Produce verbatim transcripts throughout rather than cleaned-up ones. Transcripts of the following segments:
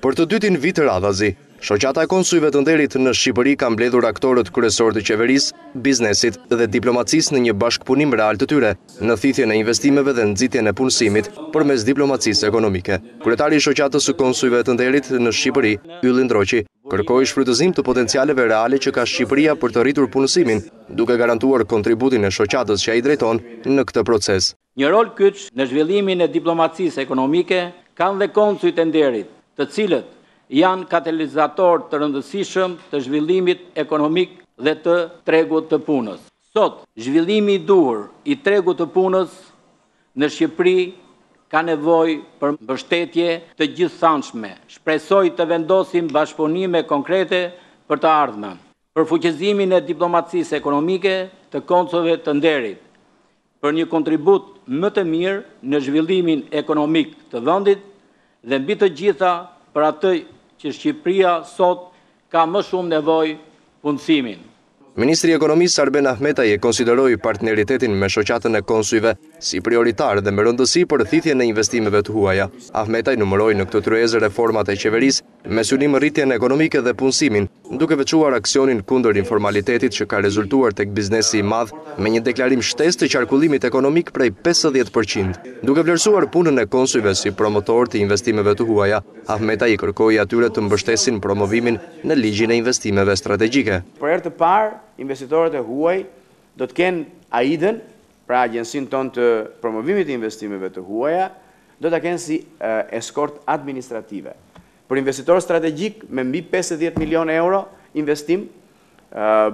Për të dytin vit radhazi, shoqata e konsujve të nderit në Shqipëri ka mbledhur aktorët kryesor të qeverisë, biznesit dhe diplomacisë në një bashkëpunim real të tyre, në thithjen e investimeve dhe nxitjen e punësimit përmes diplomacisë ekonomike. Kryetari i shoqatës së konsujve të nderit në Shqipëri, Ylli Ndroqi, kërkoi shfrytëzim të potencialeve reale që ka Shqipëria për të rritur punësimin, duke garantuar kontributin e shoqatës që ai drejton në këtë proces. Një rol kyç në zhvillimin e diplomacisë ekonomike kanë dhe konsujt e nderit, të cilët janë katalizator të rëndësishëm të zhvillimit ekonomik dhe të tregut të punës. Sot, zhvillimi i duhur i tregut të punës në Shqipëri ka nevojë për mbështetje të gjithësanshme. Shpresoj të vendosim bashkëpunime konkrete për të ardhmen, për fuqizimin e diplomacisë ekonomike të konsujve të nderit, për një kontribut më të mirë në zhvillimin ekonomik të vendit dhe mbi të gjitha për atë që Shqipëria sot ka më shumë nevojë, punësimin. Ministri i Ekonomisë Arben Ahmetaj e konsideroi partneritetin me shoqatën e konsujve si prioritar dhe me rëndësi për thithjen e investimeve të huaja. Ahmetaj numëroi në këtë tryezë reformat e qeverisë me synim rritjen ekonomike dhe punësimin, duke veçuar aksionin kundër informalitetit që ka rezultuar tek biznesi i madh me një deklarim shtesë të qarkullimit ekonomik prej pesëdhjetë përqind. Duke vlerësuar punën e konsujve si promotor të investimeve të huaja, Ahmetaj i kërkoi atyre të mbështesin promovimin në ligjin e investimeve strategjike. Për herë të parë, investitorët e huaj do të kenë A I D-ën, pra agjensinë tonë të promovimit të investimeve të huaja, do të kenë si uh, eskort administrative. Për investitor strategjik me mbi pesëdhjetë milion euro investim, uh,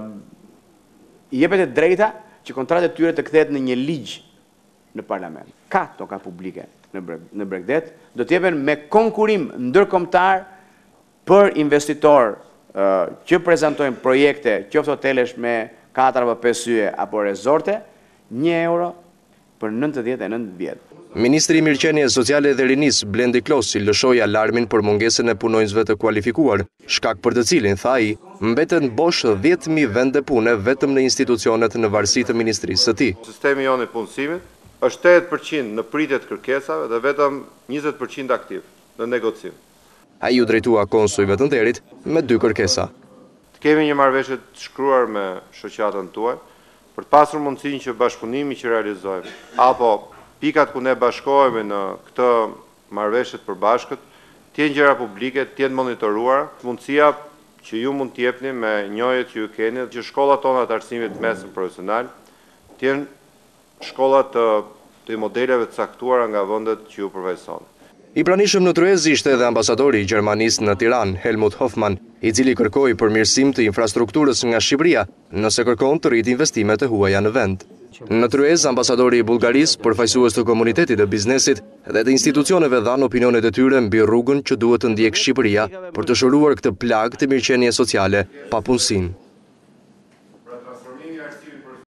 i jepet e drejta që kontratë e tyre të kthehet në një ligj në parlament. Ka toka publike në, breg, në Bregdet, do të jepen me konkurim ndërkombëtar për investitor uh, që prezantojnë projekte, qoftë hotelesh me katër apo pesë yje apo rezorte, një euro për nëntëdhjetë e nëntë vjet. Ministri i Mirëqenies Sociale dhe Rinisë Blendi Klosi lëshoi alarmin për mungesën e punonjësve të kualifikuar, shkak për të cilin, tha ai, mbeten bosh dhjetë mijë vende pune vetëm në institucionet në varësi të ministrisë së tij. Sistemi jonë i punësimit është tetëdhjetë përqind në pritje të kërkesave dhe vetëm njëzet përqind aktiv në negocim. Ai u drejtua konsujve të nderit me dy kërkesa. Të kemi një marrëveshje të shkruar me shoqatën tuaj për të pasur mundësinë që bashkëpunimi që realizojmë apo pikat ku ne bashkohemi në këtë marrëveshje të përbashkët të jenë gjëra publike, të jenë monitoruara, mundësia që ju mund të jepni me njohjet që ju keni, që shkollat tona të arsimit mesëm profesional të jenë shkollat të, të modeleve të caktuara nga vendet që ju përfaqësoni. I pranishëm në tryezë ishte edhe ambasadori i Gjermanisë në Tiranë, Helmut Hoffmann, i cili kërkoi përmirësim të infrastrukturës nga Shqipëria, nëse kërkon të rritë investimet e huaja në vend. Në tryezë, ambasadori i Bullgarisë, përfaqësues të komunitetit të biznesit dhe të institucioneve dhanë opinionet e tyre mbi rrugën që duhet të ndjekë Shqipëria për të shëruar këtë plagë të mirëqenies sociale, papunësinë.